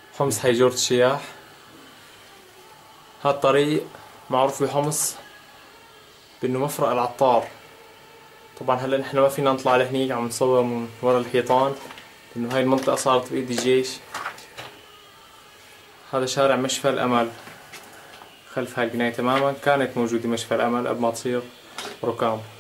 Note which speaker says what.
Speaker 1: حمص حيجورة الشياح. هذا الطريق معروف بحمص بانه مفرق العطار. طبعا هلا نحن ما فينا نطلع لهنيك، عم نصور من ورا الحيطان لانه هاي المنطقة صارت بايد الجيش. هذا شارع مشفى الامل، خلف هاي البناية تماما كانت موجودة مشفى الامل قبل ما تصير ركام.